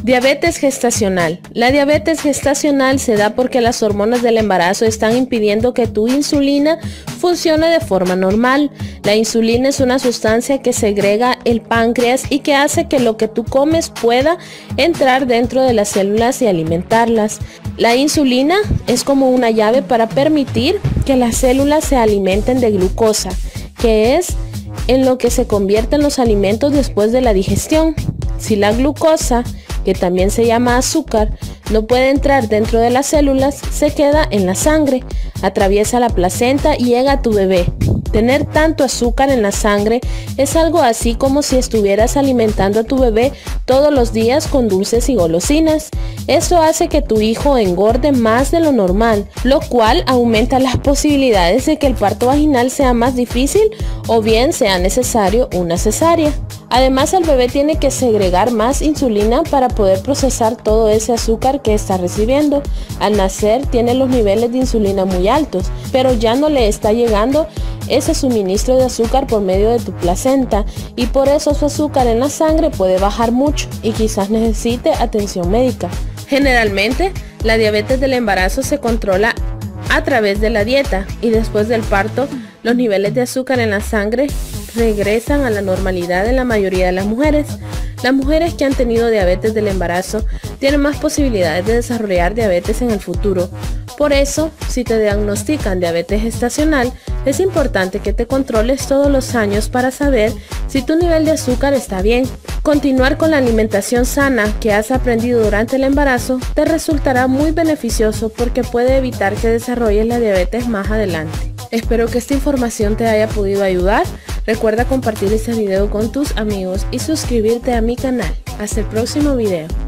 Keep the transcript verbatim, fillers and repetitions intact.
Diabetes gestacional. La diabetes gestacional se da porque las hormonas del embarazo están impidiendo que tu insulina funcione de forma normal. La insulina es una sustancia que segrega el páncreas y que hace que lo que tú comes pueda entrar dentro de las células y alimentarlas. La insulina es como una llave para permitir que las células se alimenten de glucosa, que es en lo que se convierten los alimentos después de la digestión. Si la glucosa, que también se llama azúcar, no puede entrar dentro de las células, se queda en la sangre, atraviesa la placenta y llega a tu bebé. Tener tanto azúcar en la sangre es algo así como si estuvieras alimentando a tu bebé todos los días con dulces y golosinas. Eso hace que tu hijo engorde más de lo normal, lo cual aumenta las posibilidades de que el parto vaginal sea más difícil o bien sea necesario una cesárea. Además, el bebé tiene que segregar más insulina para poder procesar todo ese azúcar que está recibiendo. Al nacer tiene los niveles de insulina muy altos, pero ya no le está llegando ese suministro de azúcar por medio de tu placenta y por eso su azúcar en la sangre puede bajar mucho y quizás necesite atención médica. Generalmente, la diabetes del embarazo se controla a través de la dieta y después del parto, los niveles de azúcar en la sangre regresan a la normalidad en la mayoría de las mujeres. Las mujeres que han tenido diabetes del embarazo tienen más posibilidades de desarrollar diabetes en el futuro. Por eso, si te diagnostican diabetes gestacional, es importante que te controles todos los años para saber si tu nivel de azúcar está bien. Continuar con la alimentación sana que has aprendido durante el embarazo te resultará muy beneficioso porque puede evitar que desarrolles la diabetes más adelante. Espero que esta información te haya podido ayudar. Recuerda compartir este video con tus amigos y suscribirte a mi canal. Hasta el próximo video.